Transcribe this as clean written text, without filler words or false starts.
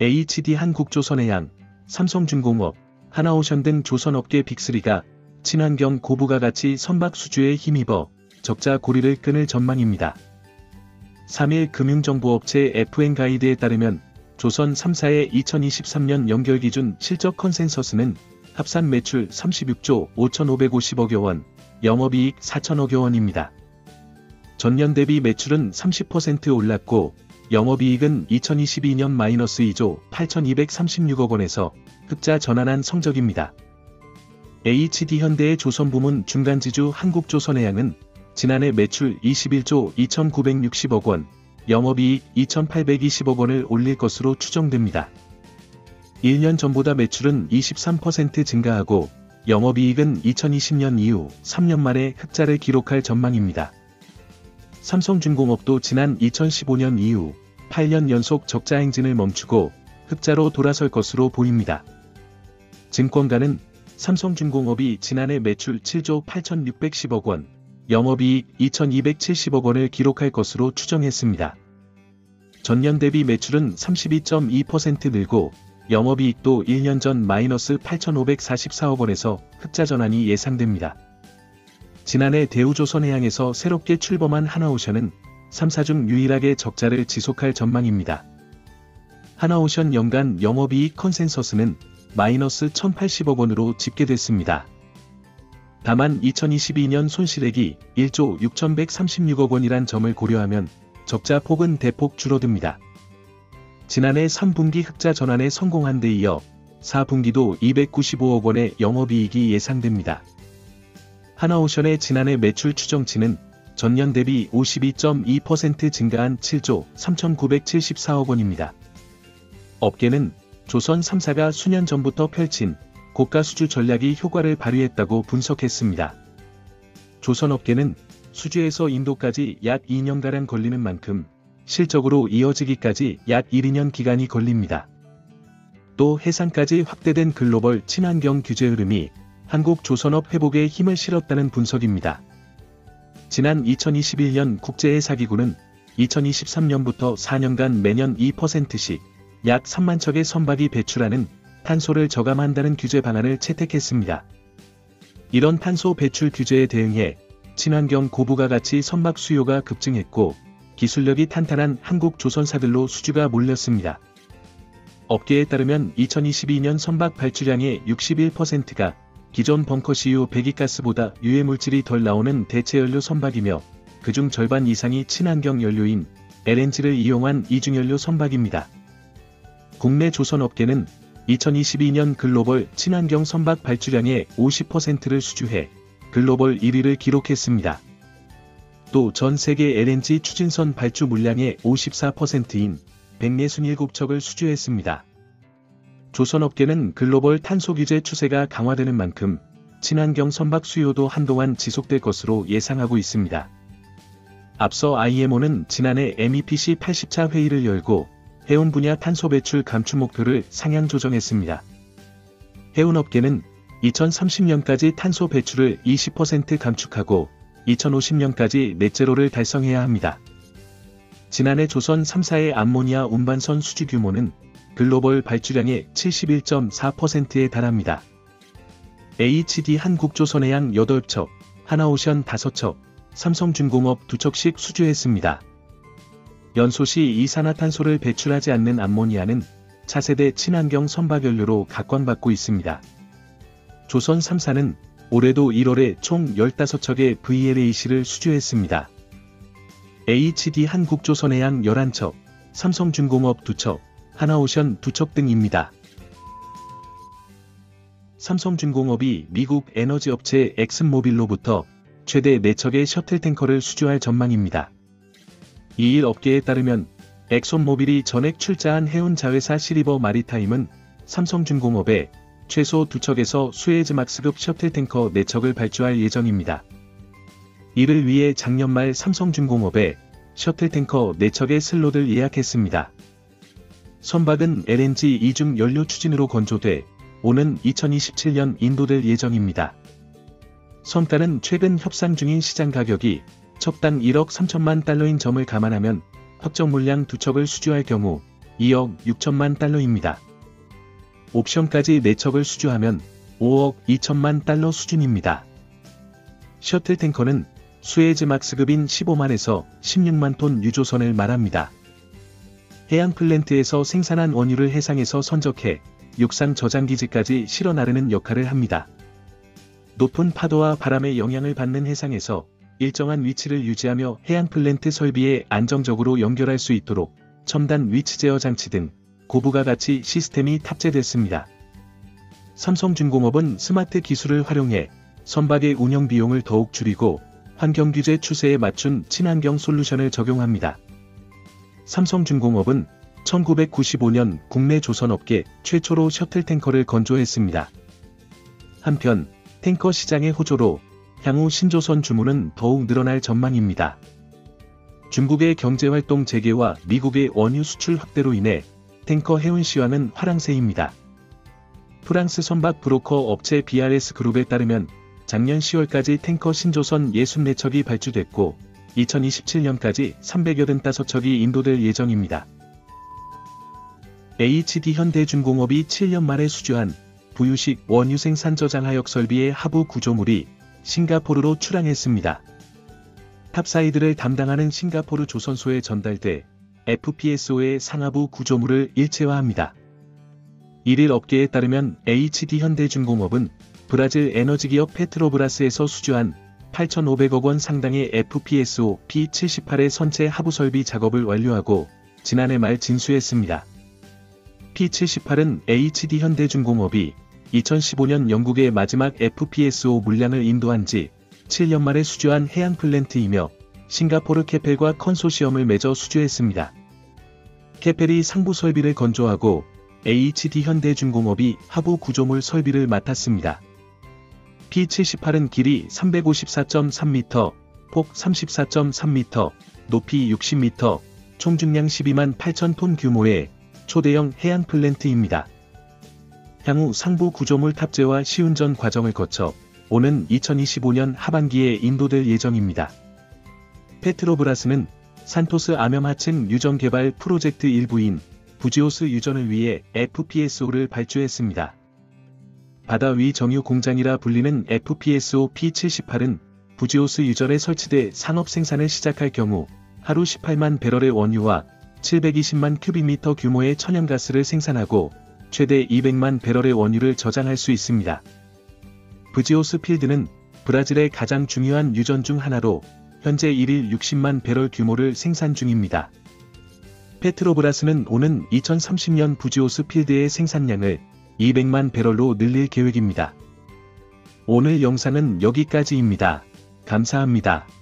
HD 한국조선해양, 삼성중공업, 하나오션 등 조선업계 빅3가 친환경 고부가 가치 선박 수주에 힘입어 적자 고리를 끊을 전망입니다. 3일 금융정보업체 FN가이드에 따르면 조선 3사의 2023년 연결 기준 실적 컨센서스는 합산 매출 36조 5,550억여 원, 영업이익 4천억여 원입니다. 전년 대비 매출은 30% 올랐고 영업이익은 2022년 -2조 8,236억 원에서 흑자 전환한 성적입니다. HD현대의 조선부문 중간지주 한국조선해양은 지난해 매출 21조 2,960억 원, 영업이익 2,820억 원을 올릴 것으로 추정됩니다. 1년 전보다 매출은 23% 증가하고 영업이익은 2020년 이후 3년 만에 흑자를 기록할 전망입니다. 삼성중공업도 지난 2015년 이후 8년 연속 적자 행진을 멈추고 흑자로 돌아설 것으로 보입니다. 증권가는 삼성중공업이 지난해 매출 7조 8,610억 원, 영업이익 2,270억 원을 기록할 것으로 추정했습니다. 전년 대비 매출은 32.2% 늘고 영업이익도 1년 전 -8,544억 원에서 흑자 전환이 예상됩니다. 지난해 대우조선해양에서 새롭게 출범한 하나오션은 3사 중 유일하게 적자를 지속할 전망입니다. 하나오션 연간 영업이익 컨센서스는 -1,080억 원으로 집계됐습니다. 다만 2022년 손실액이 1조 6,136억 원이란 점을 고려하면 적자 폭은 대폭 줄어듭니다. 지난해 3분기 흑자 전환에 성공한 데 이어 4분기도 295억 원의 영업이익이 예상됩니다. 하나오션의 지난해 매출 추정치는 전년 대비 52.2% 증가한 7조 3,974억 원입니다. 업계는 조선 3사가 수년 전부터 펼친 고가 수주 전략이 효과를 발휘했다고 분석했습니다. 조선업계는 수주에서 인도까지 약 2년가량 걸리는 만큼 실적으로 이어지기까지 약 1~2년 기간이 걸립니다. 또 해상까지 확대된 글로벌 친환경 규제 흐름이 한국 조선업 회복에 힘을 실었다는 분석입니다. 지난 2021년 국제해사기구는 2023년부터 4년간 매년 2%씩 약 3만 척의 선박이 배출하는 탄소를 저감한다는 규제 방안을 채택했습니다. 이런 탄소 배출 규제에 대응해 친환경 고부가 가치 선박 수요가 급증했고 기술력이 탄탄한 한국 조선사들로 수주가 몰렸습니다. 업계에 따르면 2022년 선박 발주량의 61%가 기존 벙커CU 배기가스보다 유해물질이 덜 나오는 대체연료 선박이며 그중 절반 이상이 친환경 연료인 LNG를 이용한 이중연료 선박입니다. 국내 조선업계는 2022년 글로벌 친환경 선박 발주량의 50%를 수주해 글로벌 1위를 기록했습니다. 또 전 세계 LNG 추진선 발주 물량의 54%인 167척을 수주했습니다. 조선업계는 글로벌 탄소 규제 추세가 강화되는 만큼 친환경 선박 수요도 한동안 지속될 것으로 예상하고 있습니다. 앞서 IMO는 지난해 MEPC 80차 회의를 열고 해운 분야 탄소 배출 감축 목표를 상향 조정했습니다. 해운업계는 2030년까지 탄소 배출을 20% 감축하고 2050년까지 넷제로를 달성해야 합니다. 지난해 조선 3사의 암모니아 운반선 수주 규모는 글로벌 발주량의 71.4%에 달합니다. HD 한국조선해양 8척, 하나오션 5척, 삼성중공업 2척씩 수주했습니다. 연소시 이산화탄소를 배출하지 않는 암모니아는 차세대 친환경 선박연료로 각광받고 있습니다. 조선 3사는 올해도 1월에 총 15척의 VLAC를 수주했습니다. HD 한국조선해양 11척, 삼성중공업 2척, 하나오션 2척 등입니다. 삼성중공업이 미국 에너지업체 엑슨모빌로부터 최대 4척의 셔틀탱커를 수주할 전망입니다. 2일 업계에 따르면 엑손모빌이 전액 출자한 해운 자회사 시리버 마리타임은 삼성중공업에 최소 2척에서 수에즈막스급 셔틀탱커 4척을 발주할 예정입니다. 이를 위해 작년 말 삼성중공업에 셔틀탱커 4척의 슬롯을 예약했습니다. 선박은 LNG 이중 연료 추진으로 건조돼 오는 2027년 인도될 예정입니다. 선가는 최근 협상 중인 시장 가격이 척당 1억 3천만 달러인 점을 감안하면 확정 물량 2척을 수주할 경우 2억 6천만 달러입니다. 옵션까지 4척을 수주하면 5억 2천만 달러 수준입니다. 셔틀 탱커는 수에즈막스급인 15만에서 16만 톤 유조선을 말합니다. 해양 플랜트에서 생산한 원유를 해상에서 선적해 육상 저장기지까지 실어 나르는 역할을 합니다. 높은 파도와 바람의 영향을 받는 해상에서 일정한 위치를 유지하며 해양 플랜트 설비에 안정적으로 연결할 수 있도록 첨단 위치 제어 장치 등 고부가 가치 시스템이 탑재됐습니다. 삼성중공업은 스마트 기술을 활용해 선박의 운영 비용을 더욱 줄이고 환경규제 추세에 맞춘 친환경 솔루션을 적용합니다. 삼성중공업은 1995년 국내 조선업계 최초로 셔틀 탱커를 건조했습니다. 한편 탱커 시장의 호조로 향후 신조선 주문은 더욱 늘어날 전망입니다. 중국의 경제활동 재개와 미국의 원유 수출 확대로 인해 탱커 해운 시황은 화랑새입니다. 프랑스 선박 브로커 업체 BRS 그룹에 따르면 작년 10월까지 탱커 신조선 64척이 발주됐고 2027년까지 385척이 인도될 예정입니다. HD 현대중공업이 7년 만에 수주한 부유식 원유 생산 저장하역 설비의 하부 구조물이 싱가포르로 출항했습니다. 탑사이드를 담당하는 싱가포르 조선소에 전달돼 FPSO의 상하부 구조물을 일체화합니다. 1일 업계에 따르면 HD 현대중공업은 브라질 에너지기업 페트로브라스에서 수주한 8,500억 원 상당의 FPSO P78의 선체 하부 설비 작업을 완료하고 지난해 말 진수했습니다. P78은 HD 현대중공업이 2015년 영국의 마지막 FPSO 물량을 인도한 지 7년 만에 수주한 해양 플랜트이며 싱가포르 케펠과 컨소시엄을 맺어 수주했습니다. 케펠이 상부 설비를 건조하고 HD 현대중공업이 하부 구조물 설비를 맡았습니다. P78은 길이 354.3m, 폭 34.3m, 높이 60m, 총 중량 12만 8천 톤 규모의 초대형 해양 플랜트입니다. 향후 상부 구조물 탑재와 시운전 과정을 거쳐 오는 2025년 하반기에 인도될 예정입니다. 페트로브라스는 산토스 암염 하층 유전 개발 프로젝트 일부인 부지오스 유전을 위해 FPSO를 발주했습니다. 바다 위 정유 공장이라 불리는 FPSO P78은 부지오스 유전에 설치돼 산업 생산을 시작할 경우 하루 18만 배럴의 원유와 720만 큐빅미터 규모의 천연가스를 생산하고 최대 200만 배럴의 원유를 저장할 수 있습니다. 부지오스 필드는 브라질의 가장 중요한 유전 중 하나로 현재 1일 60만 배럴 규모를 생산 중입니다. 페트로브라스는 오는 2030년 부지오스 필드의 생산량을 200만 배럴로 늘릴 계획입니다. 오늘 영상은 여기까지입니다. 감사합니다.